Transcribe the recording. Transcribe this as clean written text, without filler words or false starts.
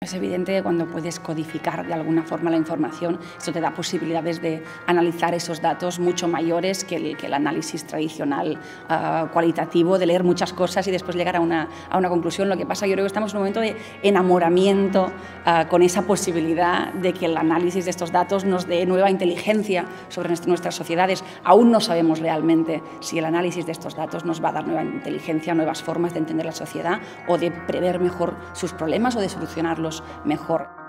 Es evidente que cuando puedes codificar de alguna forma la información, esto te da posibilidades de analizar esos datos mucho mayores que el análisis tradicional cualitativo, de leer muchas cosas y después llegar a una conclusión. Lo que pasa, yo creo que estamos en un momento de enamoramiento con esa posibilidad de que el análisis de estos datos nos dé nueva inteligencia sobre nuestras sociedades. Aún no sabemos realmente si el análisis de estos datos nos va a dar nueva inteligencia, nuevas formas de entender la sociedad o de prever mejor sus problemas o de solucionarlos mejor.